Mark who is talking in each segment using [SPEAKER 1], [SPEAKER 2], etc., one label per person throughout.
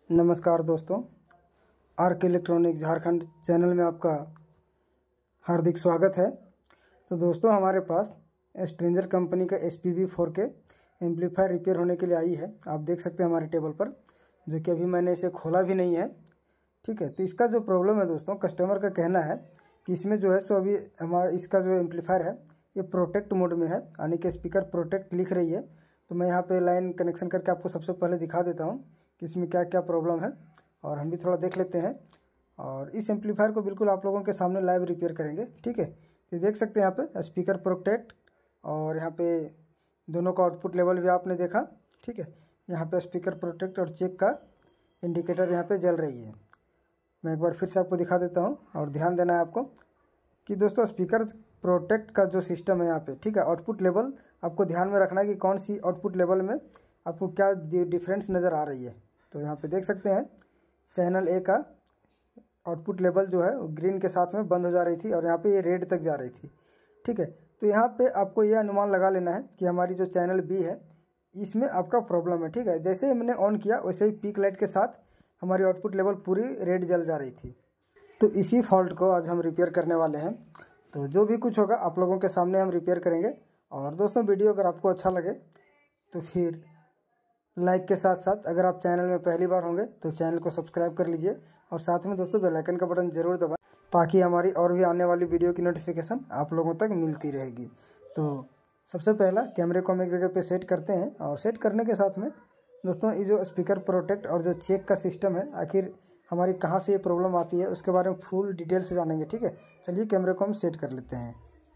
[SPEAKER 1] नमस्कार दोस्तों, arc electronic Jharkhand channel में आपका हार्दिक स्वागत है। तो दोस्तों, हमारे पास स्ट्रेंजर कंपनी का SPB 4K एम्पलीफायर रिपेयर होने के लिए आई है। आप देख सकते हैं हमारे टेबल पर, जो कि अभी मैंने इसे खोला भी नहीं है। ठीक है, तो इसका जो प्रॉब्लम है दोस्तों, कस्टमर का कहना है कि इसमें जो है सो अभी हमारा इसका जो एम्पलीफायर है ये प्रोटेक्ट मोड में है, यानी कि स्पीकर प्रोटेक्ट लिख रही है। तो मैं यहाँ पे लाइन कनेक्शन करके आपको सबसे पहले दिखा देता हूँ कि इसमें क्या क्या प्रॉब्लम है, और हम भी थोड़ा देख लेते हैं। और इस एम्पलीफायर को बिल्कुल आप लोगों के सामने लाइव रिपेयर करेंगे। ठीक है, तो देख सकते हैं यहाँ पे स्पीकर प्रोटेक्ट, और यहाँ पे दोनों का आउटपुट लेवल भी आपने देखा। ठीक है, यहाँ पे स्पीकर प्रोटेक्ट और चेक का इंडिकेटर यहाँ पे जल रही है। मैं एक बार फिर से आपको दिखा देता हूँ, और ध्यान देना है आपको कि दोस्तों स्पीकर प्रोटेक्ट का जो सिस्टम है यहाँ पे, ठीक है, आउटपुट लेवल आपको ध्यान में रखना है कि कौन सी आउटपुट लेवल में आपको क्या डिफरेंस नज़र आ रही है। तो यहाँ पे देख सकते हैं चैनल A का आउटपुट लेवल जो है वो ग्रीन के साथ में बंद हो जा रही थी, और यहाँ पे ये रेड तक जा रही थी। ठीक है, तो यहाँ पे आपको ये अनुमान लगा लेना है कि हमारी जो चैनल B है इसमें आपका प्रॉब्लम है। ठीक है, जैसे ही हमने ऑन किया वैसे ही पीक लाइट के साथ हमारी आउटपुट लेवल पूरी रेड जल जा रही थी। तो इसी फॉल्ट को आज हम रिपेयर करने वाले हैं। तो जो भी कुछ होगा आप लोगों के सामने हम रिपेयर करेंगे। और दोस्तों, वीडियो अगर आपको अच्छा लगे तो फिर लाइक के साथ साथ अगर आप चैनल में पहली बार होंगे तो चैनल को सब्सक्राइब कर लीजिए, और साथ में दोस्तों बेल आइकन का बटन ज़रूर दबाएं, ताकि हमारी और भी आने वाली वीडियो की नोटिफिकेशन आप लोगों तक मिलती रहेगी। तो सबसे पहला कैमरे को हम एक जगह पे सेट करते हैं, और सेट करने के साथ में दोस्तों ये जो स्पीकर प्रोटेक्ट और जो चेक का सिस्टम है, आखिर हमारी कहाँ से ये प्रॉब्लम आती है उसके बारे में फुल डिटेल से जानेंगे। ठीक है, चलिए कैमरे को हम सेट कर लेते हैं।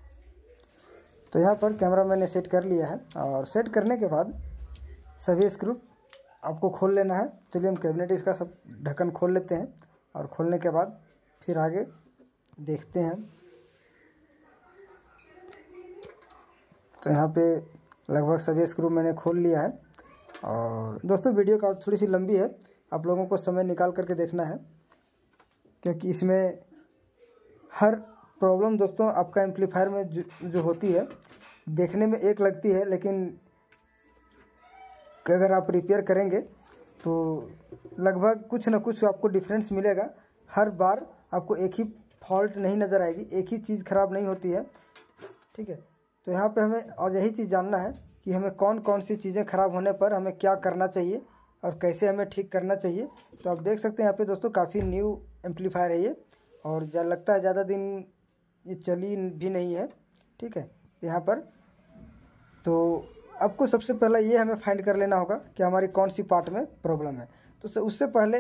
[SPEAKER 1] तो यहाँ पर कैमरा मैंने सेट कर लिया है, और सेट करने के बाद सभी स्क्रू आपको खोल लेना है। चलिए हम कैबिनेट इसका सब ढक्कन खोल लेते हैं, और खोलने के बाद फिर आगे देखते हैं। तो यहाँ पे लगभग सभी स्क्रू मैंने खोल लिया है। और दोस्तों, वीडियो का थोड़ी सी लंबी है, आप लोगों को समय निकाल करके देखना है, क्योंकि इसमें हर प्रॉब्लम दोस्तों आपका एम्पलीफायर में जो होती है देखने में एक लगती है, लेकिन अगर आप रिपेयर करेंगे तो लगभग कुछ ना कुछ आपको डिफरेंस मिलेगा। हर बार आपको एक ही फॉल्ट नहीं नज़र आएगी, एक ही चीज़ ख़राब नहीं होती है। ठीक है, तो यहाँ पे हमें आज यही चीज़ जानना है कि हमें कौन कौन सी चीज़ें ख़राब होने पर हमें क्या करना चाहिए और कैसे हमें ठीक करना चाहिए। तो आप देख सकते हैं यहाँ पे दोस्तों काफ़ी न्यू एम्पलीफायर है ये, और लगता है ज़्यादा दिन ये चली भी नहीं है। ठीक है, यहाँ पर तो आपको सबसे पहला ये हमें फाइंड कर लेना होगा कि हमारी कौन सी पार्ट में प्रॉब्लम है। तो उससे पहले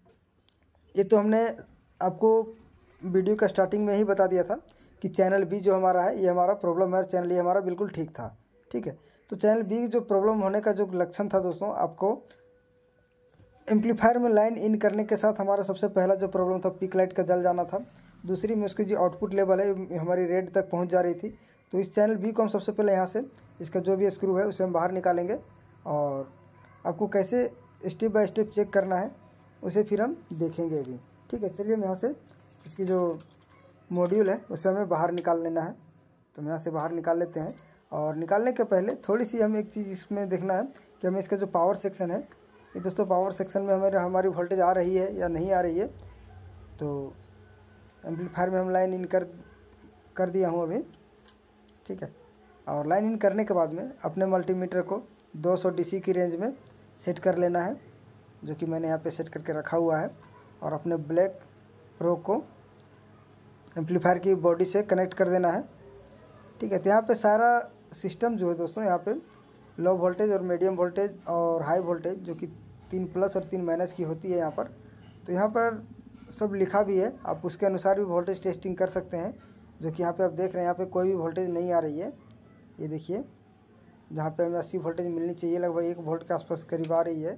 [SPEAKER 1] ये तो हमने आपको वीडियो का स्टार्टिंग में ही बता दिया था कि चैनल B जो हमारा है ये हमारा प्रॉब्लम है, चैनल A हमारा बिल्कुल ठीक था। ठीक है, तो चैनल B जो प्रॉब्लम होने का जो लक्षण था दोस्तों, आपको एम्पलीफायर में लाइन इन करने के साथ हमारा सबसे पहला जो प्रॉब्लम था पीक लाइट का जल जाना था। दूसरी में उसकी जो आउटपुट लेवल है हमारी रेड तक पहुंच जा रही थी। तो इस चैनल B को हम सबसे पहले यहाँ से इसका जो भी स्क्रू है उसे हम बाहर निकालेंगे, और आपको कैसे स्टेप बाय स्टेप चेक करना है उसे फिर हम देखेंगे अभी। ठीक है, चलिए हम यहाँ से इसकी जो मॉड्यूल है उसे हमें बाहर निकाल लेना है। तो हम यहाँ से बाहर निकाल लेते हैं, और निकालने के पहले थोड़ी सी हमें एक चीज़ इसमें देखना है कि हमें इसका जो पावर सेक्शन है ये दोस्तों, पावर सेक्शन में हमारी वोल्टेज आ रही है या नहीं आ रही है। तो एम्पलीफायर में हम लाइन इन कर दिया हूँ अभी। ठीक है, और लाइन इन करने के बाद में अपने मल्टीमीटर को 200 DC की रेंज में सेट कर लेना है, जो कि मैंने यहाँ पे सेट करके रखा हुआ है। और अपने ब्लैक प्रो को एम्पलीफायर की बॉडी से कनेक्ट कर देना है। ठीक है, तो यहाँ पे सारा सिस्टम जो है दोस्तों, यहाँ पे लो वोल्टेज और मीडियम वोल्टेज और हाई वोल्टेज, जो कि 3 प्लस और 3 माइनस की होती है यहाँ पर। तो यहाँ पर सब लिखा भी है, आप उसके अनुसार भी वोल्टेज टेस्टिंग कर सकते हैं। जो कि यहाँ पे आप देख रहे हैं, यहाँ पे कोई भी वोल्टेज नहीं आ रही है। ये देखिए, जहाँ पे हमें 80 वोल्टेज मिलनी चाहिए लगभग 1 वोल्ट के आसपास करीब आ रही है।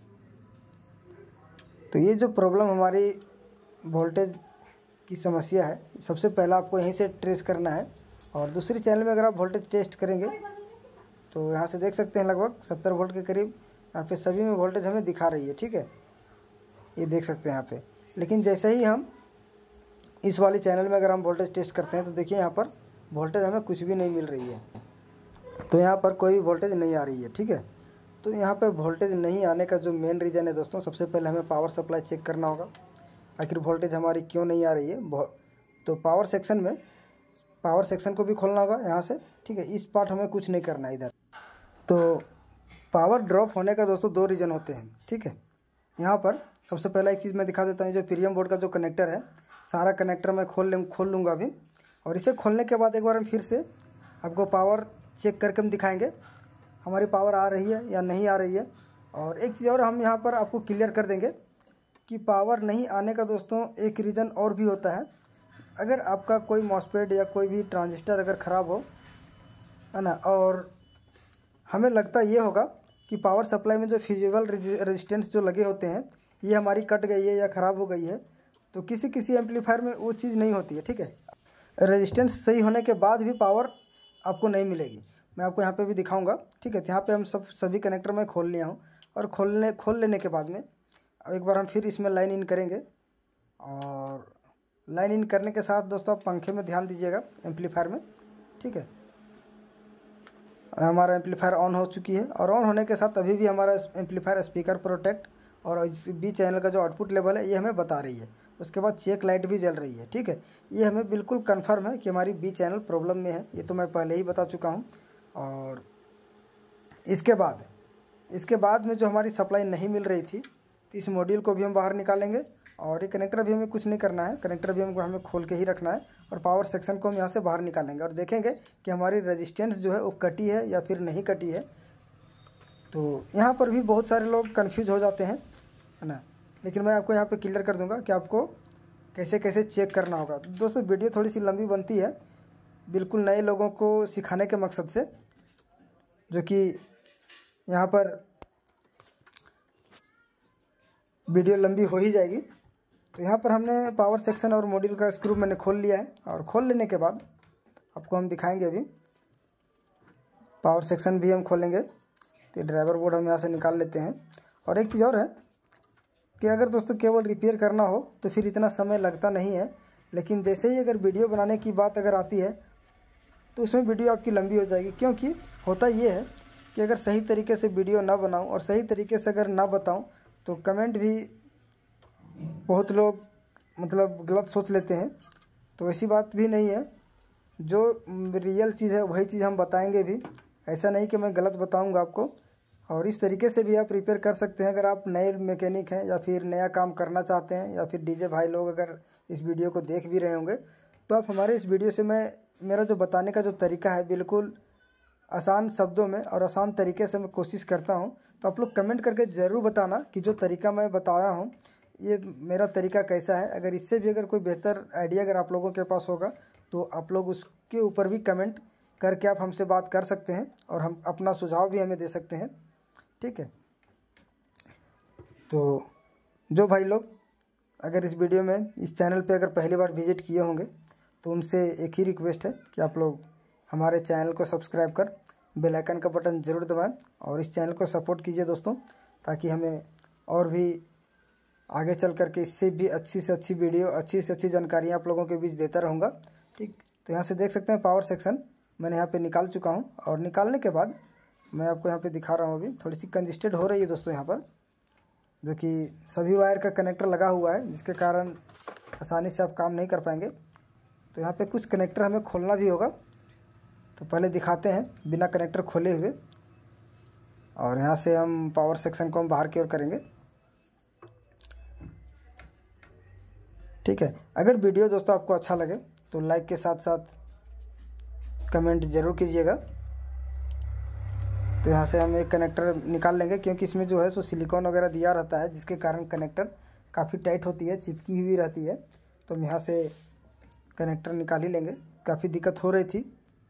[SPEAKER 1] तो ये जो प्रॉब्लम हमारी वोल्टेज की समस्या है, सबसे पहला आपको यहीं से ट्रेस करना है। और दूसरी चैनल में अगर आप वोल्टेज टेस्ट करेंगे तो यहाँ से देख सकते हैं लगभग 70 वोल्ट के करीब यहाँ पे सभी में वोल्टेज हमें दिखा रही है। ठीक है, ये देख सकते हैं यहाँ पे। लेकिन जैसे ही हम इस वाली चैनल में अगर हम वोल्टेज टेस्ट करते हैं तो देखिए यहाँ पर वोल्टेज हमें कुछ भी नहीं मिल रही है। तो यहाँ पर कोई भी वोल्टेज नहीं आ रही है। ठीक है, तो यहाँ पे वोल्टेज नहीं आने का जो मेन रीज़न है दोस्तों, सबसे पहले हमें पावर सप्लाई चेक करना होगा आखिर वोल्टेज हमारी क्यों नहीं आ रही है। तो पावर सेक्शन को भी खोलना होगा यहाँ से, ठीक है। इस पार्ट हमें कुछ नहीं करना है इधर। तो पावर ड्रॉप होने का दोस्तों 2 रीज़न होते हैं, ठीक है। यहाँ पर सबसे पहला एक चीज़ मैं दिखा देता हूँ, जो प्रीमियम बोर्ड का जो कनेक्टर है, सारा कनेक्टर मैं खोल लूँगा अभी। और इसे खोलने के बाद एक बार हम फिर से आपको पावर चेक करके हम दिखाएंगे हमारी पावर आ रही है या नहीं आ रही है। और एक चीज़ और हम यहाँ पर आपको क्लियर कर देंगे कि पावर नहीं आने का दोस्तों एक रीज़न और भी होता है। अगर आपका कोई मॉसफेट या कोई भी ट्रांजिस्टर अगर ख़राब हो, है ना, और हमें लगता ये होगा कि पावर सप्लाई में जो फिजिबल रेजिस्टेंस जो लगे होते हैं ये हमारी कट गई है या ख़राब हो गई है, तो किसी एम्पलीफायर में वो चीज़ नहीं होती है, ठीक है। रेजिस्टेंस सही होने के बाद भी पावर आपको नहीं मिलेगी। मैं आपको यहाँ पे भी दिखाऊंगा, ठीक है। यहाँ पे हम सभी कनेक्टर में खोल लिया हूँ और खोल लेने के बाद में एक बार हम फिर इसमें लाइन इन करेंगे। और लाइन इन करने के साथ दोस्तों आप पंखे में ध्यान दीजिएगा एम्पलीफायर में, ठीक है। हमारा एम्पलीफायर ऑन हो चुकी है और ऑन होने के साथ अभी भी हमारा एम्पलीफायर स्पीकर प्रोटेक्ट और बी चैनल का जो आउटपुट लेवल है ये हमें बता रही है। उसके बाद चेक लाइट भी जल रही है, ठीक है। ये हमें बिल्कुल कंफर्म है कि हमारी बी चैनल प्रॉब्लम में है, ये तो मैं पहले ही बता चुका हूँ। और इसके बाद में जो हमारी सप्लाई नहीं मिल रही थी, तो इस मॉड्यूल को भी हम बाहर निकालेंगे। और ये कनेक्टर भी हमें कुछ नहीं करना है, कनेक्टर भी हमें खोल के ही रखना है। और पावर सेक्शन को हम यहाँ से बाहर निकालेंगे और देखेंगे कि हमारी रेजिस्टेंस जो है वो कटी है या फिर नहीं कटी है। तो यहाँ पर भी बहुत सारे लोग कन्फ्यूज हो जाते हैं, है ना, लेकिन मैं आपको यहाँ पे क्लियर कर दूंगा कि आपको कैसे कैसे चेक करना होगा। तो दोस्तों वीडियो थोड़ी सी लंबी बनती है, बिल्कुल नए लोगों को सिखाने के मकसद से, जो कि यहाँ पर वीडियो लंबी हो ही जाएगी। तो यहाँ पर हमने पावर सेक्शन और मॉड्यूल का स्क्रू मैंने खोल लिया है और खोल लेने के बाद आपको हम दिखाएंगे। अभी पावर सेक्शन भी हम खोलेंगे। तो ड्राइवर बोर्ड हम यहाँ से निकाल लेते हैं। और एक चीज़ और है कि अगर दोस्तों केवल रिपेयर करना हो तो फिर इतना समय लगता नहीं है, लेकिन जैसे ही अगर वीडियो बनाने की बात अगर आती है तो उसमें वीडियो आपकी लंबी हो जाएगी। क्योंकि होता ये है कि अगर सही तरीके से वीडियो ना बनाऊं और सही तरीके से अगर ना बताऊं तो कमेंट भी बहुत लोग मतलब गलत सोच लेते हैं। तो ऐसी बात भी नहीं है, जो रियल चीज़ है वही चीज़ हम बताएंगे भी। ऐसा नहीं कि मैं गलत बताऊंगा आपको। और इस तरीके से भी आप रिपेयर कर सकते हैं। अगर आप नए मैकेनिक हैं या फिर नया काम करना चाहते हैं, या फिर डीजे भाई लोग अगर इस वीडियो को देख भी रहे होंगे, तो आप हमारे इस वीडियो से मेरा जो बताने का जो तरीका है बिल्कुल आसान शब्दों में और आसान तरीके से मैं कोशिश करता हूं। तो आप लोग कमेंट करके ज़रूर बताना कि जो तरीका मैं बताया हूं ये मेरा तरीका कैसा है। अगर इससे भी अगर कोई बेहतर आइडिया अगर आप लोगों के पास होगा तो आप लोग उसके ऊपर भी कमेंट करके आप हमसे बात कर सकते हैं और हम अपना सुझाव भी हमें दे सकते हैं, ठीक है। तो जो भाई लोग अगर इस वीडियो में इस चैनल पे अगर पहली बार विजिट किए होंगे तो उनसे एक ही रिक्वेस्ट है कि आप लोग हमारे चैनल को सब्सक्राइब कर बेल आइकन का बटन ज़रूर दबाएं और इस चैनल को सपोर्ट कीजिए दोस्तों, ताकि हमें और भी आगे चल कर के इससे भी अच्छी से अच्छी वीडियो, अच्छी से अच्छी जानकारियाँ आप लोगों के बीच देता रहूँगा, ठीक। तो यहाँ से देख सकते हैं पावर सेक्शन मैंने यहाँ पे निकाल चुका हूँ। और निकालने के बाद मैं आपको यहाँ पे दिखा रहा हूँ। अभी थोड़ी सी कंजेस्टेड हो रही है दोस्तों यहाँ पर, जो कि सभी वायर का कनेक्टर लगा हुआ है, जिसके कारण आसानी से आप काम नहीं कर पाएंगे। तो यहाँ पे कुछ कनेक्टर हमें खोलना भी होगा। तो पहले दिखाते हैं बिना कनेक्टर खोले हुए। और यहाँ से हम पावर सेक्शन को हम बाहर की ओर करेंगे, ठीक है। अगर वीडियो दोस्तों आपको अच्छा लगे तो लाइक के साथ साथ कमेंट ज़रूर कीजिएगा। तो यहाँ से हम एक कनेक्टर निकाल लेंगे, क्योंकि इसमें जो है सो सिलिकॉन वगैरह दिया रहता है, जिसके कारण कनेक्टर काफ़ी टाइट होती है, चिपकी हुई रहती है। तो हम यहाँ से कनेक्टर निकाल ही लेंगे। काफ़ी दिक्कत हो रही थी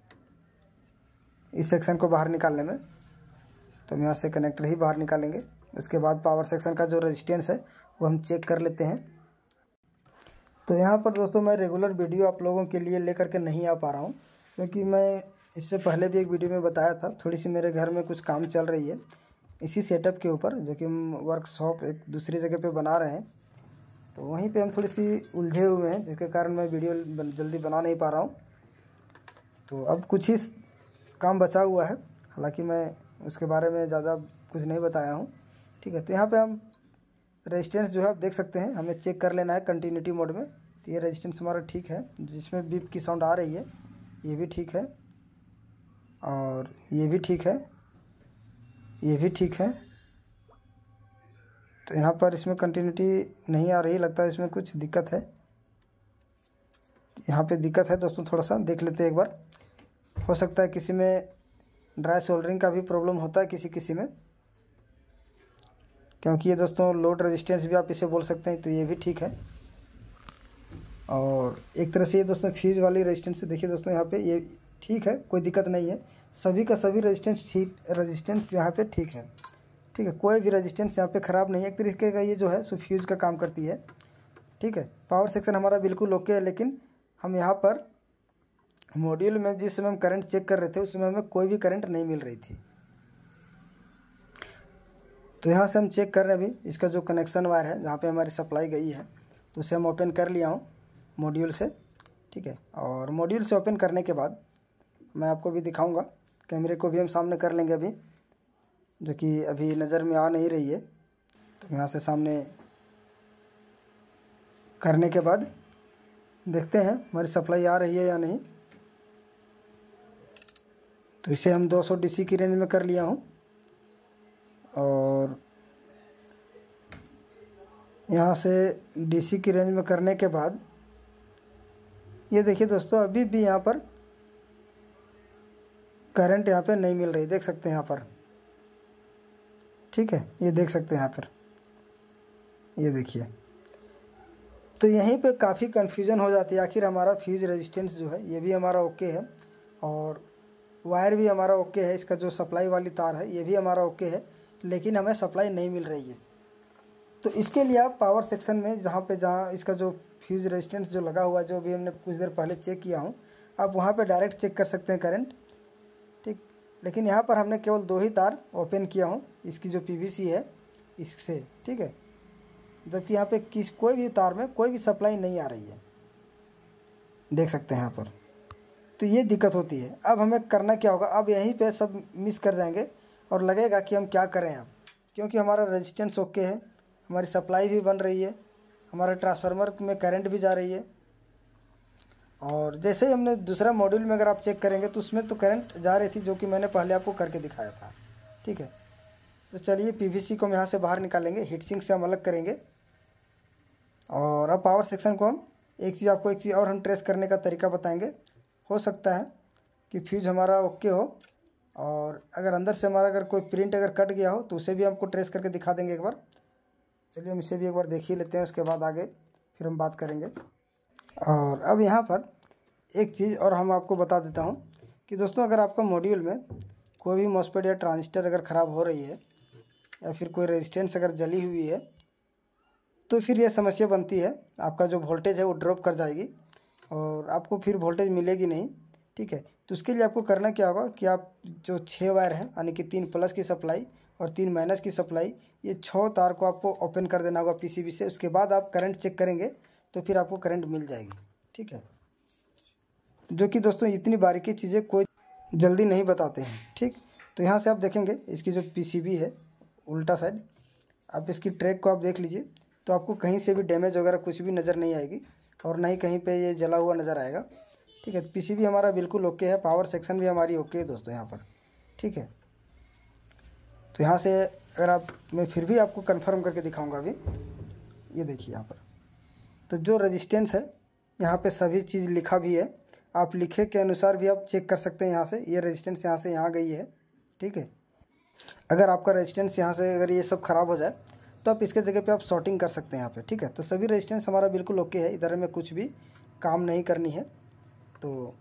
[SPEAKER 1] इस सेक्शन को बाहर निकालने में, तो हम यहाँ से कनेक्टर ही बाहर निकालेंगे। उसके बाद पावर सेक्शन का जो रेजिस्टेंस है वो हम चेक कर लेते हैं। तो यहाँ पर दोस्तों मैं रेगुलर वीडियो आप लोगों के लिए लेकर के नहीं आ पा रहा हूँ, क्योंकि मैं इससे पहले भी एक वीडियो में बताया था, थोड़ी सी मेरे घर में कुछ काम चल रही है इसी सेटअप के ऊपर, जो कि हम वर्कशॉप एक दूसरी जगह पे बना रहे हैं। तो वहीं पे हम थोड़ी सी उलझे हुए हैं, जिसके कारण मैं वीडियो जल्दी बना नहीं पा रहा हूँ। तो अब कुछ ही काम बचा हुआ है, हालांकि मैं उसके बारे में ज़्यादा कुछ नहीं बताया हूँ, ठीक है। तो यहाँ पे हम रेजिस्टेंस जो है आप देख सकते हैं, हमें चेक कर लेना है कंटिन्यूटी मोड में। तो ये रेजिस्टेंस हमारा ठीक है, जिसमें बीप की साउंड आ रही है ये भी ठीक है, और ये भी ठीक है, ये भी ठीक है। तो यहाँ पर इसमें कंटिन्यूटी नहीं आ रही, लगता है इसमें कुछ दिक्कत है, यहाँ पे दिक्कत है दोस्तों। थोड़ा सा देख लेते हैं एक बार, हो सकता है किसी में ड्राई सोल्डरिंग का भी प्रॉब्लम होता है किसी किसी में, क्योंकि ये दोस्तों लोड रेजिस्टेंस भी आप इसे बोल सकते हैं। तो ये भी ठीक है, और एक तरह से ये दोस्तों फ्यूज वाली रेजिस्टेंस से देखिए दोस्तों यहाँ पे ये ठीक है, कोई दिक्कत नहीं है। सभी का सभी रेजिस्टेंस यहाँ पे ठीक है, ठीक है। कोई भी रेजिस्टेंस यहाँ पे ख़राब नहीं है। एक तरीके का ये जो है सो फ्यूज का काम करती है, ठीक है। पावर सेक्शन हमारा बिल्कुल ओके है, लेकिन हम यहाँ पर मॉड्यूल में जिस समय हम करंट चेक कर रहे थे उस समय हमें कोई भी करंट नहीं मिल रही थी। तो यहाँ से हम चेक कर रहे हैं अभी इसका जो कनेक्शन वायर है जहाँ पे हमारी सप्लाई गई है, तो उसे हम ओपन कर लिया हूँ मॉड्यूल से, ठीक है। और मॉड्यूल से ओपन करने के बाद मैं आपको भी दिखाऊंगा, कैमरे को भी हम सामने कर लेंगे अभी, जो कि अभी नज़र में आ नहीं रही है। तो यहाँ से सामने करने के बाद देखते हैं हमारी सप्लाई आ रही है या नहीं। तो इसे हम 200 DC की रेंज में कर लिया हूँ, और यहाँ से DC की रेंज में करने के बाद ये देखिए दोस्तों अभी भी यहाँ पर करंट यहाँ पे नहीं मिल रही, देख सकते हैं यहाँ पर, ठीक है। ये देख सकते हैं यहाँ पर, ये देखिए। तो यहीं पे काफ़ी कन्फ्यूज़न हो जाती है, आखिर हमारा फ्यूज रेजिस्टेंस जो है ये भी हमारा ओके है, और वायर भी हमारा ओके है, इसका जो सप्लाई वाली तार है ये भी हमारा ओके है, लेकिन हमें सप्लाई नहीं मिल रही है। तो इसके लिए आप पावर सेक्शन में जहाँ इसका जो फ्यूज रेजिस्टेंस जो लगा हुआ है, जो भी हमने कुछ देर पहले चेक किया हूँ, आप वहाँ पे डायरेक्ट चेक कर सकते हैं करंट, ठीक। लेकिन यहाँ पर हमने केवल 2 ही तार ओपन किया हूँ, इसकी जो PVC है इससे, ठीक है। जबकि यहाँ पे कोई भी तार में कोई भी सप्लाई नहीं आ रही है, देख सकते हैं यहाँ पर। तो ये दिक्कत होती है। अब हमें करना क्या होगा, अब यहीं पे सब मिस कर जाएंगे और लगेगा कि हम क्या करें अब, क्योंकि हमारा रेजिस्टेंस ओके है, हमारी सप्लाई भी बन रही है, हमारे ट्रांसफार्मर में करंट भी जा रही है। और जैसे ही हमने दूसरा मॉड्यूल में अगर आप चेक करेंगे तो उसमें तो करंट जा रही थी, जो कि मैंने पहले आपको करके दिखाया था, ठीक है। तो चलिए PVC को हम यहाँ से बाहर निकालेंगे, हीट सिंक से हम अलग करेंगे। और अब पावर सेक्शन को हम एक चीज़ और हम ट्रेस करने का तरीका बताएंगे। हो सकता है कि फ्यूज हमारा ओके हो, और अगर अंदर से हमारा अगर कोई प्रिंट अगर कट गया हो तो उसे भी हमको ट्रेस करके दिखा देंगे एक बार। चलिए हम इसे भी एक बार देख ही लेते हैं, उसके बाद आगे फिर हम बात करेंगे। और अब यहाँ पर एक चीज़ और हम आपको बता देता हूँ कि दोस्तों अगर आपका मॉड्यूल में कोई भी मॉसफेट या ट्रांजिस्टर अगर ख़राब हो रही है, या फिर कोई रेजिस्टेंस अगर जली हुई है, तो फिर यह समस्या बनती है, आपका जो वोल्टेज है वो ड्रॉप कर जाएगी और आपको फिर वोल्टेज मिलेगी नहीं, ठीक है। तो उसके लिए आपको करना क्या होगा कि आप जो 6 वायर हैं, यानी कि 3 प्लस की सप्लाई और 3 माइनस की सप्लाई, ये 6 तार को आपको ओपन कर देना होगा PCB से। उसके बाद आप करंट चेक करेंगे तो फिर आपको करंट मिल जाएगी, ठीक है। जो कि दोस्तों इतनी बारीकी चीज़ें कोई जल्दी नहीं बताते हैं, ठीक। तो यहाँ से आप देखेंगे इसकी जो PCB है उल्टा साइड, आप इसकी ट्रैक को आप देख लीजिए, तो आपको कहीं से भी डैमेज वगैरह कुछ भी नज़र नहीं आएगी, और ना ही कहीं पे ये जला हुआ नज़र आएगा, ठीक है। PCB हमारा बिल्कुल ओके है, पावर सेक्शन भी हमारी ओके है दोस्तों यहाँ पर, ठीक है। तो यहाँ से अगर आप, मैं फिर भी आपको कंफर्म करके दिखाऊंगा अभी, ये देखिए यहाँ पर। तो जो रेजिस्टेंस है यहाँ पे सभी चीज़ लिखा भी है, आप लिखे के अनुसार भी आप चेक कर सकते हैं। यहाँ से ये रेजिस्टेंस यहाँ से यहाँ गई है, ठीक है। अगर आपका रेजिस्टेंस यहाँ से अगर ये सब ख़राब हो जाए तो आप इसके जगह पे आप शॉर्टिंग कर सकते हैं यहाँ पे, ठीक है। तो सभी रेजिस्टेंस हमारा बिल्कुल ओके है, इधर में कुछ भी काम नहीं करनी है। तो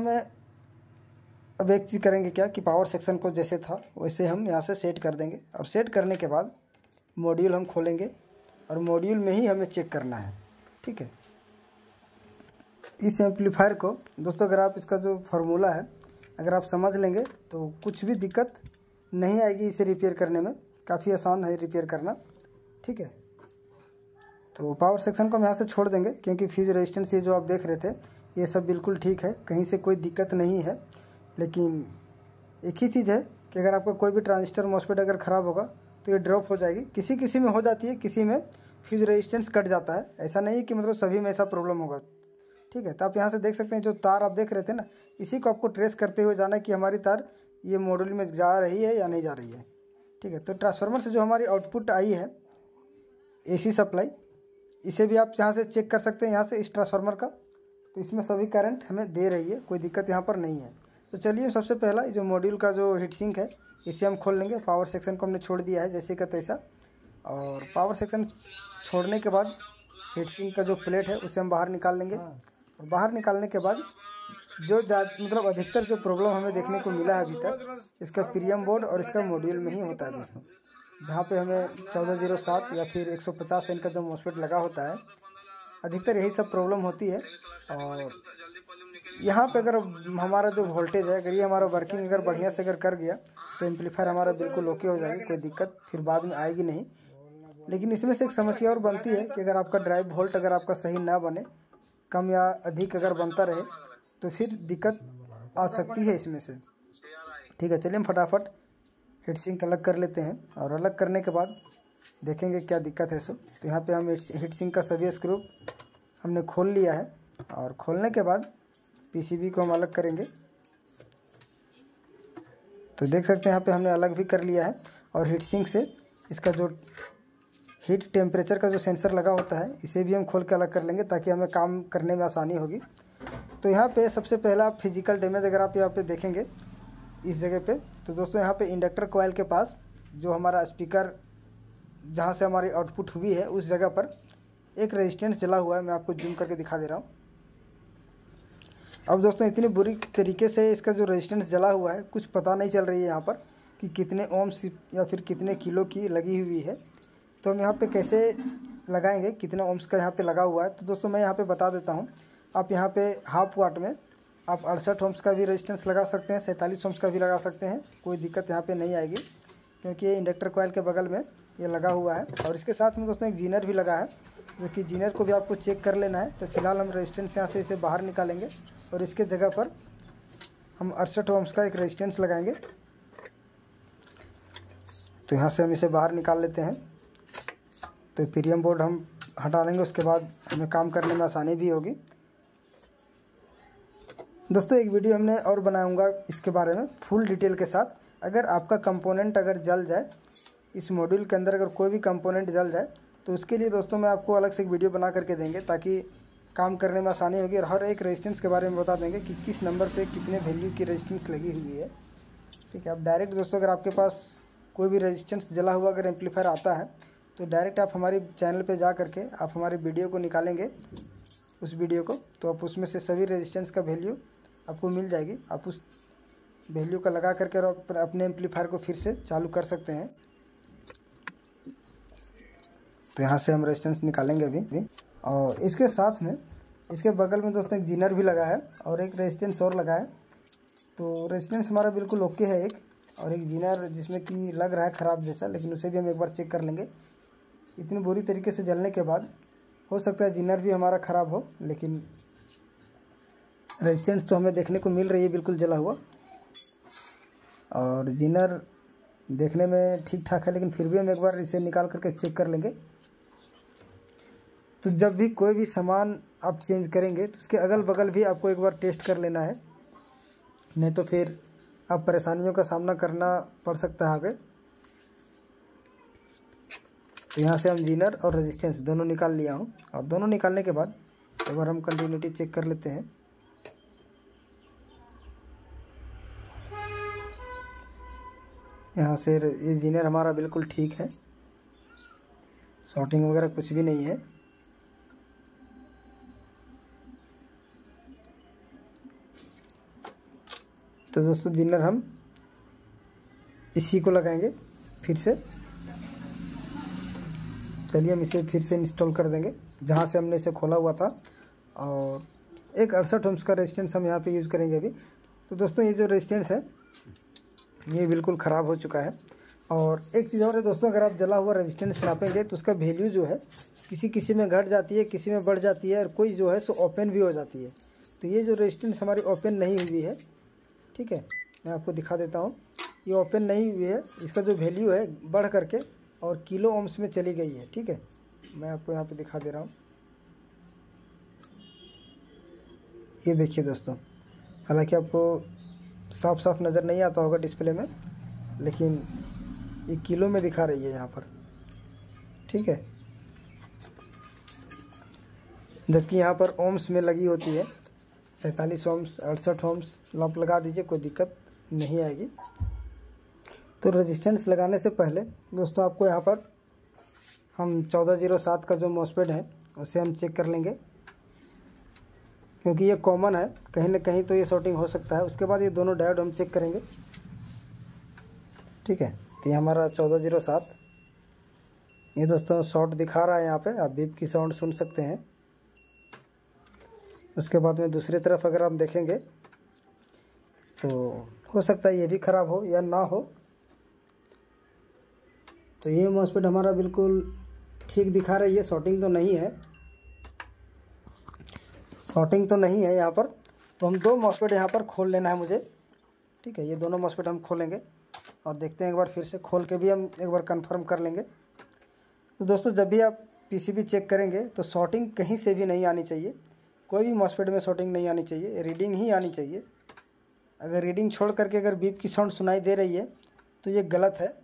[SPEAKER 1] अब एक चीज़ करेंगे क्या कि पावर सेक्शन को जैसे था वैसे हम यहाँ से सेट कर देंगे, और सेट करने के बाद मॉड्यूल हम खोलेंगे और मॉड्यूल में ही हमें चेक करना है, ठीक है। इस एम्पलीफायर को दोस्तों अगर आप इसका जो फार्मूला है अगर आप समझ लेंगे तो कुछ भी दिक्कत नहीं आएगी इसे रिपेयर करने में, काफ़ी आसान है रिपेयर करना, ठीक है। तो पावर सेक्शन को हम यहाँ से छोड़ देंगे, क्योंकि फ्यूज रेजिस्टेंस ये जो आप देख रहे थे ये सब बिल्कुल ठीक है, कहीं से कोई दिक्कत नहीं है। लेकिन एक ही चीज़ है कि अगर आपका कोई भी ट्रांजिस्टर मॉसफेट अगर ख़राब होगा तो ये ड्रॉप हो जाएगी। किसी किसी में हो जाती है, किसी में फ्यूज रेजिस्टेंस कट जाता है। ऐसा नहीं है कि मतलब सभी में ऐसा प्रॉब्लम होगा, ठीक है। तो आप यहाँ से देख सकते हैं जो तार आप देख रहे थे ना, इसी को आपको ट्रेस करते हुए जाना है कि हमारी तार ये मॉड्यूल में जा रही है या नहीं जा रही है, ठीक है। तो ट्रांसफार्मर से जो हमारी आउटपुट आई है AC सप्लाई, इसे भी आप यहाँ से चेक कर सकते हैं, यहाँ से इस ट्रांसफार्मर का। तो इसमें सभी करंट हमें दे रही है, कोई दिक्कत यहाँ पर नहीं है। तो चलिए सबसे पहला जो मॉड्यूल का जो हीट सिंक है इसे हम खोल लेंगे। पावर सेक्शन को हमने छोड़ दिया है जैसे का तैसा, और पावर सेक्शन छोड़ने के बाद हीट सिंक का जो प्लेट है उसे हम बाहर निकाल लेंगे। और बाहर निकालने के बाद जो मतलब अधिकतर जो प्रॉब्लम हमें देखने को मिला है अभी तक, इसका प्रीएम बोर्ड और इसका मॉड्यूल में ही होता है दोस्तों। जहाँ पे हमें 1407 या फिर 150 एन का जो मॉसफेट लगा होता है, अधिकतर यही सब प्रॉब्लम होती है। और यहाँ पे अगर हमारा जो वोल्टेज है, अगर ये हमारा वर्किंग अगर बढ़िया से अगर कर गया तो एम्पलीफायर हमारा बिल्कुल ओके हो जाएगी, कोई दिक्कत फिर बाद में आएगी नहीं। लेकिन इसमें से एक समस्या और बनती है कि अगर आपका ड्राइव वोल्ट अगर आपका सही ना बने, कम या अधिक अगर बनता रहे, तो फिर दिक्कत आ सकती है इसमें से, ठीक है। चलिए हम फटाफट हीट सिंक अलग कर लेते हैं, और अलग करने के बाद देखेंगे क्या दिक्कत है सो। तो यहाँ पे हम हीट सिंक का सभी स्क्रू हमने खोल लिया है, और खोलने के बाद PCB को हम अलग करेंगे। तो देख सकते हैं यहाँ पे हमने अलग भी कर लिया है। और हीट सिंक से इसका जो हीट टेम्परेचर का जो सेंसर लगा होता है इसे भी हम खोल के अलग कर लेंगे, ताकि हमें काम करने में आसानी होगी। तो यहाँ पे सबसे पहला फिजिकल डैमेज अगर आप यहाँ पे देखेंगे इस जगह पे, तो दोस्तों यहाँ पे इंडक्टर कॉइल के पास जो हमारा स्पीकर जहाँ से हमारी आउटपुट हुई है उस जगह पर एक रेजिस्टेंस जला हुआ है। मैं आपको जूम करके दिखा दे रहा हूँ। अब दोस्तों इतनी बुरी तरीके से इसका जो रेजिस्टेंस जला हुआ है, कुछ पता नहीं चल रही है यहाँ पर कि कितने ओम्स या फिर कितने किलो की लगी हुई है। तो हम यहाँ पे कैसे लगाएंगे, कितना ओम्स का यहाँ पे लगा हुआ है। तो दोस्तों मैं यहाँ पे बता देता हूँ। आप यहाँ पे हाफ वाट में आप 68 ओम्स का भी रेजिस्टेंस लगा सकते हैं, 47 ओम्स का भी लगा सकते हैं, कोई दिक्कत यहाँ पे नहीं आएगी, क्योंकि ये इंडक्टर कॉइल के बगल में ये लगा हुआ है। और इसके साथ में दोस्तों एक जीनर भी लगा है, जो कि जीनर को भी आपको चेक कर लेना है। तो फिलहाल हम रेजिस्टेंस यहाँ से इसे बाहर निकालेंगे, और इसके जगह पर हम 68 ओम्स का एक रेजिस्टेंस लगाएंगे। तो यहाँ से हम इसे बाहर निकाल लेते हैं। तो प्रीएम बोर्ड हम हटा लेंगे, उसके बाद हमें काम करने में आसानी भी होगी। दोस्तों एक वीडियो हमने और बनाऊंगा इसके बारे में फुल डिटेल के साथ। अगर आपका कंपोनेंट अगर जल जाए, इस मॉड्यूल के अंदर अगर कोई भी कंपोनेंट जल जाए, तो उसके लिए दोस्तों मैं आपको अलग से एक वीडियो बना करके देंगे, ताकि काम करने में आसानी होगी। और हर एक रेजिस्टेंस के बारे में बता देंगे कि किस नंबर पे कितने वैल्यू की रेजिस्टेंस लगी हुई है, ठीक है। अब डायरेक्ट दोस्तों अगर आपके पास कोई भी रेजिस्टेंस जला हुआ अगर एम्पलीफायर आता है, तो डायरेक्ट आप हमारे चैनल पे जा करके आप हमारी वीडियो को निकालेंगे, उस वीडियो को, तो आप उसमें से सभी रेजिस्टेंस का वैल्यू आपको मिल जाएगी। आप उस वैल्यू का लगा करके और अपने एम्पलीफायर को फिर से चालू कर सकते हैं। तो यहाँ से हम रेजिस्टेंस निकालेंगे अभी। और इसके साथ में इसके बगल में दोस्तों एक जीनर भी लगा है और एक रेजिस्टेंस और लगा है। तो रेजिस्टेंस हमारा बिल्कुल ओके है एक, और एक जीनर जिसमें कि लग रहा है ख़राब जैसा, लेकिन उसे भी हम एक बार चेक कर लेंगे। इतनी बुरी तरीके से जलने के बाद हो सकता है जीनर भी हमारा ख़राब हो, लेकिन रेजिस्टेंस तो हमें देखने को मिल रही है बिल्कुल जला हुआ। और जीनर देखने में ठीक ठाक है, लेकिन फिर भी हम एक बार इसे निकाल करके चेक कर लेंगे। तो जब भी कोई भी सामान आप चेंज करेंगे तो उसके अगल बगल भी आपको एक बार टेस्ट कर लेना है, नहीं तो फिर आप परेशानियों का सामना करना पड़ सकता है आगे। तो यहाँ से हम जीनर और रेजिस्टेंस दोनों निकाल लिया हूँ, और दोनों निकालने के बाद एक बार हम कंटिन्यूटी चेक कर लेते हैं। यहाँ से ये जीनर हमारा बिल्कुल ठीक है, शॉर्टिंग वगैरह कुछ भी नहीं है। तो दोस्तों जीनर हम इसी को लगाएंगे फिर से। चलिए हम इसे फिर से इंस्टॉल कर देंगे जहाँ से हमने इसे खोला हुआ था, और एक 68 ओम्स का रेजिस्टेंस हम यहाँ पे यूज़ करेंगे अभी। तो दोस्तों ये जो रेजिस्टेंस है ये बिल्कुल ख़राब हो चुका है। और एक चीज़ और है दोस्तों, अगर आप जला हुआ रेजिस्टेंस नापेंगे तो उसका वैल्यू जो है किसी किसी में घट जाती है, किसी में बढ़ जाती है, और कोई जो है सो ओपन भी हो जाती है। तो ये जो रेजिस्टेंस हमारी ओपन नहीं हुई है, ठीक है, मैं आपको दिखा देता हूँ। ये ओपन नहीं हुई है, इसका जो वैल्यू है बढ़ करके और किलो ओम्स में चली गई है। ठीक है, मैं आपको यहाँ पे दिखा दे रहा हूँ। ये देखिए दोस्तों, हालांकि आपको साफ साफ नज़र नहीं आता होगा डिस्प्ले में, लेकिन ये किलो में दिखा रही है यहाँ पर। ठीक है, जबकि यहाँ पर ओम्स में लगी होती है 47 ओम्स, 68 ओम्स। आप लगा दीजिए, कोई दिक्कत नहीं आएगी। तो रेजिस्टेंस लगाने से पहले दोस्तों आपको यहाँ पर हम 1407 का जो मॉसफेट है उसे हम चेक कर लेंगे, क्योंकि ये कॉमन है, कहीं ना कहीं तो ये शॉर्टिंग हो सकता है। उसके बाद ये दोनों डायोड हम चेक करेंगे। ठीक है, तो ये हमारा 1407 ये दोस्तों शॉर्ट दिखा रहा है। यहाँ पे आप बीप की साउंड सुन सकते हैं। उसके बाद में दूसरी तरफ अगर आप देखेंगे तो हो सकता है ये भी ख़राब हो या ना हो। तो ये मॉसफेट हमारा बिल्कुल ठीक दिखा रही है, शॉर्टिंग तो नहीं है, शॉर्टिंग तो नहीं है यहाँ पर। तो हम दो मॉसफेट यहाँ पर खोल लेना है मुझे। ठीक है, ये दोनों मॉसफेट हम खोलेंगे और देखते हैं, एक बार फिर से खोल के भी हम एक बार कंफर्म कर लेंगे। तो दोस्तों जब भी आप पीसीबी चेक करेंगे तो शॉर्टिंग कहीं से भी नहीं आनी चाहिए, कोई भी मॉसफेट में शॉर्टिंग नहीं आनी चाहिए, रीडिंग ही आनी चाहिए। अगर रीडिंग छोड़ करके अगर बीप की साउंड सुनाई दे रही है तो ये गलत है।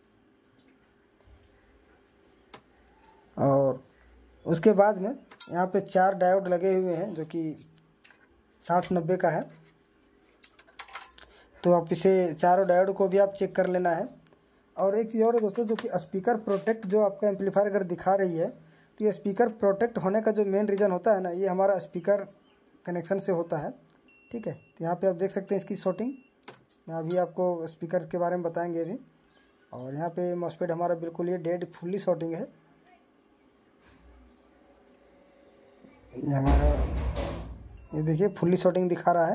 [SPEAKER 1] और उसके बाद में यहाँ पे 4 डायोड लगे हुए हैं जो कि 60-90 का है। तो आप इसे चारों डायोड को भी आप चेक कर लेना है। और एक चीज़ और है दोस्तों, जो कि स्पीकर प्रोटेक्ट जो आपका एम्पलीफायर अगर दिखा रही है, तो ये स्पीकर प्रोटेक्ट होने का जो मेन रीज़न होता है ना, ये हमारा स्पीकर कनेक्शन से होता है। ठीक है, तो यहाँ पे आप देख सकते हैं इसकी शॉर्टिंग। मैं अभी आपको स्पीकर के बारे में बताएंगे अभी। और यहाँ पे मॉसफेट हमारा बिल्कुल ये डेड फुल्ली शॉर्टिंग है। ये हमारा ये देखिए फुल्ली शॉर्टिंग दिखा रहा है।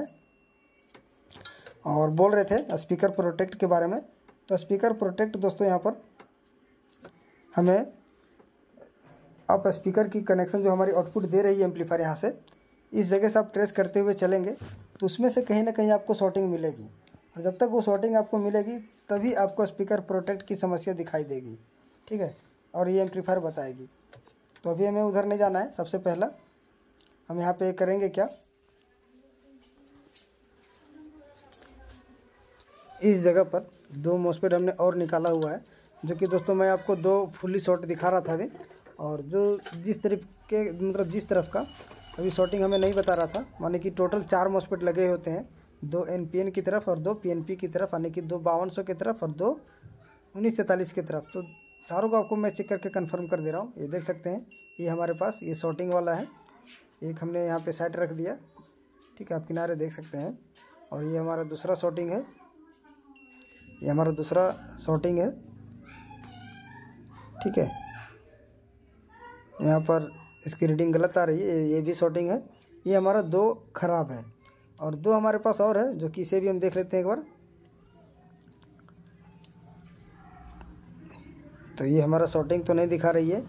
[SPEAKER 1] और बोल रहे थे स्पीकर प्रोटेक्ट के बारे में, तो स्पीकर प्रोटेक्ट दोस्तों यहाँ पर हमें आप स्पीकर की कनेक्शन जो हमारी आउटपुट दे रही है एम्पलीफायर, यहाँ से इस जगह से आप ट्रेस करते हुए चलेंगे तो उसमें से कहीं ना कहीं आपको शॉर्टिंग मिलेगी। और जब तक वो शॉर्टिंग आपको मिलेगी तभी आपको स्पीकर प्रोटेक्ट की समस्या दिखाई देगी। ठीक है, और ये एम्पलीफायर बताएगी। तो अभी हमें उधर नहीं जाना है। सबसे पहला हम यहाँ पे करेंगे क्या, इस जगह पर 2 मॉसफेट हमने और निकाला हुआ है, जो कि दोस्तों मैं आपको 2 फुल्ली शॉर्ट दिखा रहा था अभी। और जो जिस तरीके मतलब जिस तरफ का अभी शॉर्टिंग हमें नहीं बता रहा था, माने कि टोटल 4 मॉसफेट लगे होते हैं, 2 NPN की तरफ और 2 PNP की तरफ, यानी कि 2 5200 की तरफ और 2 1943 की तरफ। तो चारों को आपको मैं चेक करके कंफर्म कर दे रहा हूँ। ये देख सकते हैं, ये हमारे पास ये शॉर्टिंग वाला है, एक हमने यहाँ पे साइड रख दिया। ठीक है, आप किनारे देख सकते हैं। और ये हमारा दूसरा शॉर्टिंग है, ये हमारा दूसरा शॉर्टिंग है। ठीक है, यहाँ पर इसकी रीडिंग गलत आ रही है, ये भी शॉर्टिंग है। ये हमारा 2 खराब है और 2 हमारे पास और है, जो कि इसे भी हम देख लेते हैं एक बार। तो ये हमारा शॉर्टिंग तो नहीं दिखा रही है।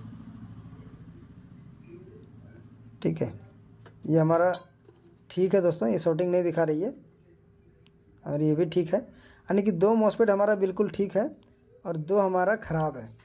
[SPEAKER 1] ठीक है, ये हमारा ठीक है दोस्तों, ये शॉर्टिंग नहीं दिखा रही है और ये भी ठीक है, यानी कि 2 मॉसफेट हमारा बिल्कुल ठीक है और 2 हमारा ख़राब है।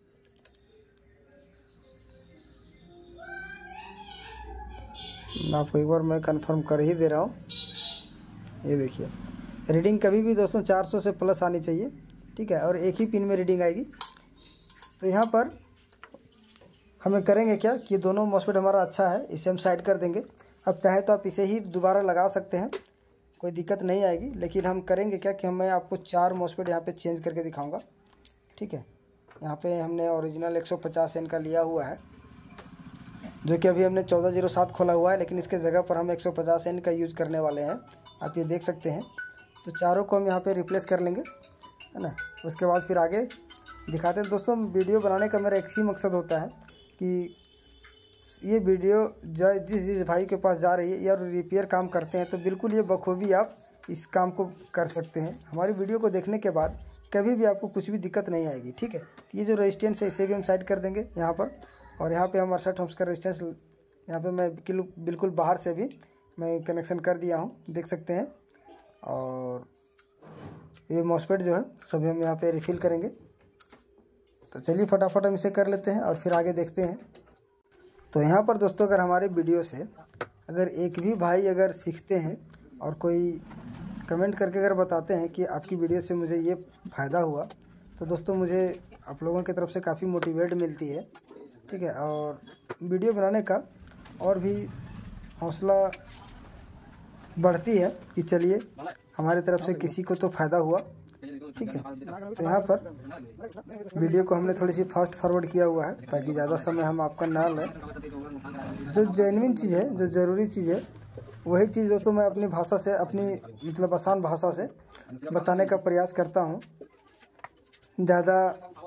[SPEAKER 1] आपको एक बार मैं कंफर्म कर ही दे रहा हूँ। ये देखिए, रीडिंग कभी भी दोस्तों 400 से प्लस आनी चाहिए। ठीक है, और एक ही पिन में रीडिंग आएगी। तो यहाँ पर हमें करेंगे क्या कि दोनों मॉसफेट हमारा अच्छा है, इसे हम साइड कर देंगे। अब चाहे तो आप इसे ही दोबारा लगा सकते हैं, कोई दिक्कत नहीं आएगी। लेकिन हम करेंगे क्या कि मैं आपको 4 मॉसफेट यहाँ पे चेंज करके दिखाऊंगा। ठीक है, यहाँ पे हमने ओरिजिनल 150 N का लिया हुआ है, जो कि अभी हमने 1407 खोला हुआ है, लेकिन इसके जगह पर हम 150 N का यूज़ करने वाले हैं। आप ये देख सकते हैं। तो चारों को हम यहाँ पे रिप्लेस कर लेंगे, है ना। उसके बाद फिर आगे दिखाते हैं। दोस्तों वीडियो बनाने का मेरा एक ही मकसद होता है कि ये वीडियो जिस भाई के पास जा रही है या रिपेयर काम करते हैं, तो बिल्कुल ये बखूबी आप इस काम को कर सकते हैं। हमारी वीडियो को देखने के बाद कभी भी आपको कुछ भी दिक्कत नहीं आएगी। ठीक है, तो ये जो रेजिस्टेंस है इसे भी हम साइड कर देंगे यहाँ पर। और यहाँ पे हम 68 ओम्स का रेजिस्टेंस यहाँ पे मैं बिल्कुल बाहर से भी मैं कनेक्शन कर दिया हूँ, देख सकते हैं। और ये मॉस्फेट जो है सभी हम यहाँ पे रिफ़िल करेंगे। तो चलिए फटाफट हम इसे कर लेते हैं और फिर आगे देखते हैं। तो यहाँ पर दोस्तों अगर हमारे वीडियो से अगर एक भी भाई अगर सीखते हैं और कोई कमेंट करके अगर बताते हैं कि आपकी वीडियो से मुझे ये फ़ायदा हुआ, तो दोस्तों मुझे आप लोगों की तरफ से काफ़ी मोटिवेट मिलती है, ठीक है। और वीडियो बनाने का और भी हौसला बढ़ती है कि चलिए हमारी तरफ से किसी को तो फ़ायदा हुआ, ठीक है। तो यहाँ पर वीडियो को हमने थोड़ी सी फास्ट फॉरवर्ड किया हुआ है ताकि ज़्यादा समय हम आपका ना लें। जो जेन्युइन चीज़ है, जो ज़रूरी चीज़ है, वही चीज़ दोस्तों मैं अपनी भाषा से, अपनी मतलब आसान भाषा से बताने का प्रयास करता हूँ। ज़्यादा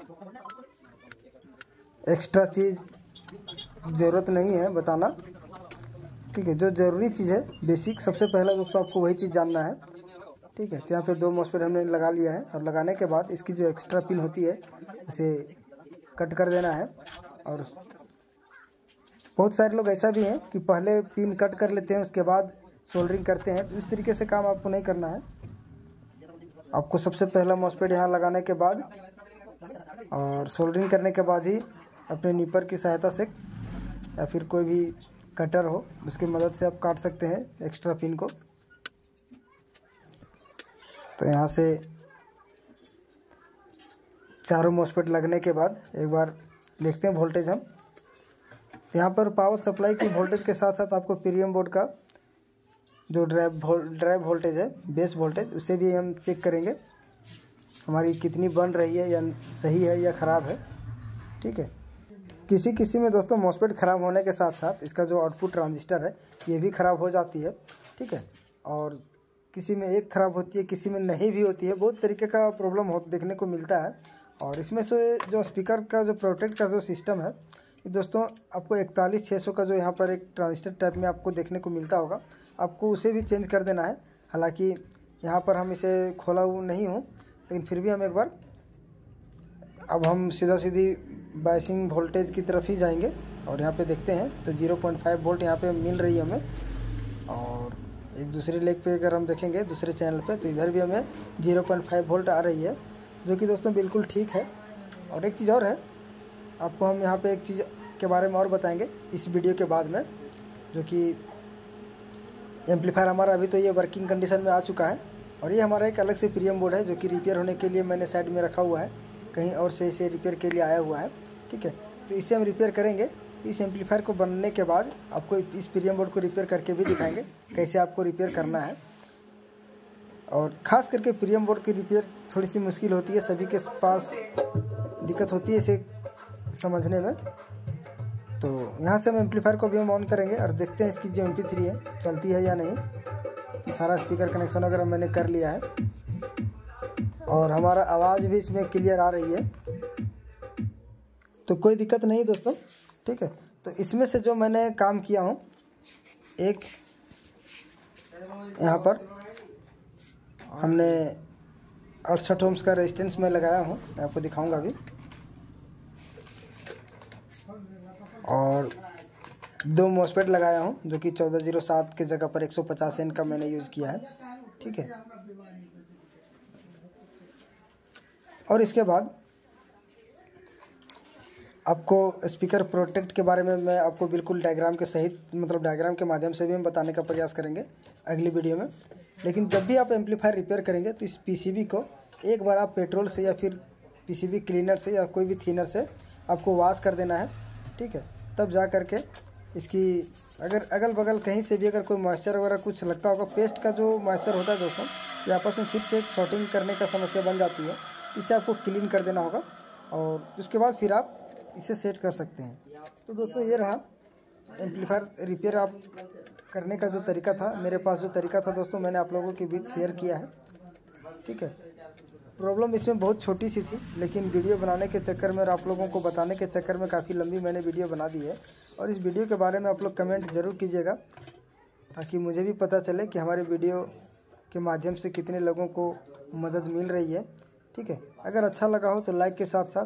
[SPEAKER 1] एक्स्ट्रा चीज़ ज़रूरत नहीं है बताना, ठीक है। जो ज़रूरी चीज़ है बेसिक, सबसे पहला दोस्तों आपको वही चीज़ जानना है, ठीक है। तो यहाँ पे 2 मॉस्फेट हमने लगा लिया है और लगाने के बाद इसकी जो एक्स्ट्रा पिन होती है उसे कट कर देना है। और बहुत सारे लोग ऐसा भी हैं कि पहले पिन कट कर लेते हैं उसके बाद सोल्डरिंग करते हैं, तो इस तरीके से काम आपको नहीं करना है। आपको सबसे पहला मॉस्फेट यहाँ लगाने के बाद और सोल्डरिंग करने के बाद ही अपने नीपर की सहायता से या फिर कोई भी कटर हो उसकी मदद से आप काट सकते हैं एक्स्ट्रा पिन को। तो यहाँ से चारों मॉस्फेट लगने के बाद एक बार देखते हैं वोल्टेज हम। तो यहाँ पर पावर सप्लाई की वोल्टेज के साथ साथ आपको प्रीमियम बोर्ड का जो ड्राइव वोल्टेज है, बेस वोल्टेज, उसे भी हम चेक करेंगे हमारी कितनी बन रही है या सही है या ख़राब है, ठीक है। किसी में दोस्तों मॉस्फेट ख़राब होने के साथ साथ इसका जो आउटपुट ट्रांजिस्टर है ये भी ख़राब हो जाती है, ठीक है। और किसी में एक ख़राब होती है, किसी में नहीं भी होती है, बहुत तरीके का प्रॉब्लम देखने को मिलता है। और इसमें से जो स्पीकर का जो प्रोटेक्ट का जो सिस्टम है ये दोस्तों आपको 41600 का जो यहाँ पर एक ट्रांजिस्टर टाइप में आपको देखने को मिलता होगा, आपको उसे भी चेंज कर देना है। हालांकि यहाँ पर हम इसे खोला हुआ नहीं हूँ, लेकिन फिर भी हम एक बार, अब हम सीधी बायसिंग वोल्टेज की तरफ ही जाएंगे और यहाँ पे देखते हैं। तो 0.5 वोल्ट यहाँ पे मिल रही है हमें। और एक दूसरे लेग पे अगर हम देखेंगे दूसरे चैनल पे, तो इधर भी हमें 0.5 वोल्ट आ रही है, जो कि दोस्तों बिल्कुल ठीक है। और एक चीज़ और है, आपको हम यहाँ पे एक चीज़ के बारे में और बताएंगे इस वीडियो के बाद में, जो कि एम्पलीफायर हमारा अभी तो ये वर्किंग कंडीशन में आ चुका है और ये हमारा एक अलग से प्रीमियम बोर्ड है जो कि रिपेयर होने के लिए मैंने साइड में रखा हुआ है, कहीं और से इसे रिपेयर के लिए आया हुआ है, ठीक है। तो इसे हम रिपेयर करेंगे। इस एम्पलीफायर को बनने के बाद आपको इस प्रीमियम बोर्ड को रिपेयर करके भी दिखाएंगे कैसे आपको रिपेयर करना है। और ख़ास करके प्रीमियम बोर्ड की रिपेयर थोड़ी सी मुश्किल होती है, सभी के पास दिक्कत होती है इसे समझने में। तो यहाँ से हम एम्पलीफायर को भी हम ऑन करेंगे और देखते हैं इसकी जो MP3 है चलती है या नहीं। तो सारा स्पीकर कनेक्शन वगैरह मैंने कर लिया है और हमारा आवाज़ भी इसमें क्लियर आ रही है, तो कोई दिक्कत नहीं दोस्तों, ठीक है। तो इसमें से जो मैंने काम किया हूँ, एक यहाँ पर हमने 68 ओम्स का रेजिस्टेंस में लगाया हूँ, मैं आपको दिखाऊंगा अभी। और 2 मॉस्फेट लगाया हूँ जो कि 1407 के जगह पर 150 N का मैंने यूज़ किया है, ठीक है। और इसके बाद आपको स्पीकर प्रोटेक्ट के बारे में मैं आपको बिल्कुल डायग्राम के सहित, मतलब डायग्राम के माध्यम से भी हम बताने का प्रयास करेंगे अगली वीडियो में। लेकिन जब भी आप एम्पलीफायर रिपेयर करेंगे तो इस PCB को एक बार आप पेट्रोल से या फिर PCB क्लीनर से या कोई भी थिनर से आपको वॉश कर देना है, ठीक है। तब जा कर के इसकी अगर अगल बगल कहीं से भी अगर कोई मॉइस्चर वगैरह कुछ लगता होगा, पेस्ट का जो मॉइस्चर होता है दोस्तों, ये आपस में फिर से एक शॉर्टिंग करने का समस्या बन जाती है, इसे आपको क्लीन कर देना होगा और उसके बाद फिर आप इसे सेट कर सकते हैं। तो दोस्तों ये रहा एम्पलीफायर रिपेयर आप करने का जो तरीका था, मेरे पास जो तरीका था दोस्तों मैंने आप लोगों के बीच शेयर किया है, ठीक है। प्रॉब्लम इसमें बहुत छोटी सी थी, लेकिन वीडियो बनाने के चक्कर में और आप लोगों को बताने के चक्कर में काफ़ी लंबी मैंने वीडियो बना दी है। और इस वीडियो के बारे में आप लोग कमेंट ज़रूर कीजिएगा ताकि मुझे भी पता चले कि हमारे वीडियो के माध्यम से कितने लोगों को मदद मिल रही है, ठीक है। अगर अच्छा लगा हो तो लाइक के साथ साथ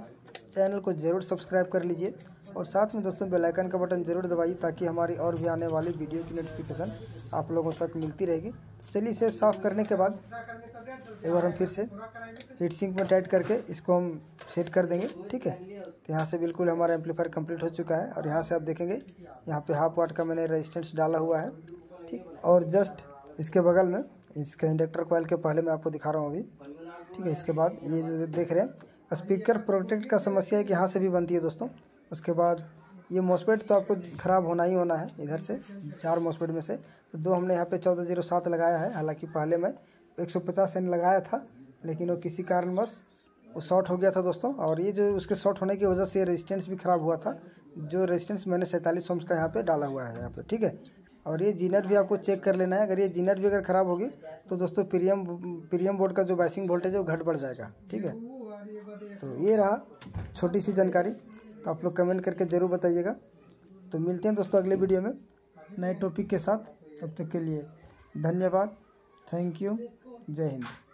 [SPEAKER 1] चैनल को ज़रूर सब्सक्राइब कर लीजिए और साथ में दोस्तों बेल आइकन का बटन ज़रूर दबाइए ताकि हमारी और भी आने वाली वीडियो की नोटिफिकेशन आप लोगों तक मिलती रहेगी। तो चलिए इसे साफ़ करने के बाद एक बार हम फिर से हीट सिंक में टाइट करके इसको हम सेट कर देंगे। ठीक है, तो यहाँ से बिल्कुल हमारा एम्पलीफायर कंप्लीट हो चुका है और यहाँ से आप देखेंगे यहाँ पे 1/2 वाट का मैंने रेजिस्टेंस डाला हुआ है। ठीक, और जस्ट इसके बगल में इसका इंडक्टर कॉइल के पहले मैं आपको दिखा रहा हूँ अभी। ठीक है, इसके बाद ये जो देख रहे हैं स्पीकर प्रोटेक्ट का समस्या है कि यहाँ से भी बनती है दोस्तों। उसके बाद ये मॉसफेट तो आपको ख़राब होना ही होना है। इधर से 4 मॉसफेट में से तो 2 हमने यहाँ पे 1407 लगाया है। हालांकि पहले मैं 150 N लगाया था, लेकिन वो किसी कारणवश वो शॉर्ट हो गया था दोस्तों। और ये जो उसके शॉर्ट होने की वजह से रेजिस्टेंस भी ख़राब हुआ था। जो रेजिस्टेंस मैंने 47 ohms का यहाँ पे डाला हुआ है यहाँ पे। ठीक है, और ये जीनर भी आपको चेक कर लेना है। अगर ये जीनर भी अगर ख़राब होगी तो दोस्तों प्रीमियम बोर्ड का जो बाइसिंग वोल्टेज है वो घट बढ़ जाएगा। ठीक है, तो ये रहा छोटी सी जानकारी। तो आप लोग कमेंट करके ज़रूर बताइएगा। तो मिलते हैं दोस्तों अगले वीडियो में नए टॉपिक के साथ। तब तक के लिए धन्यवाद, थैंक यू, जय हिंद।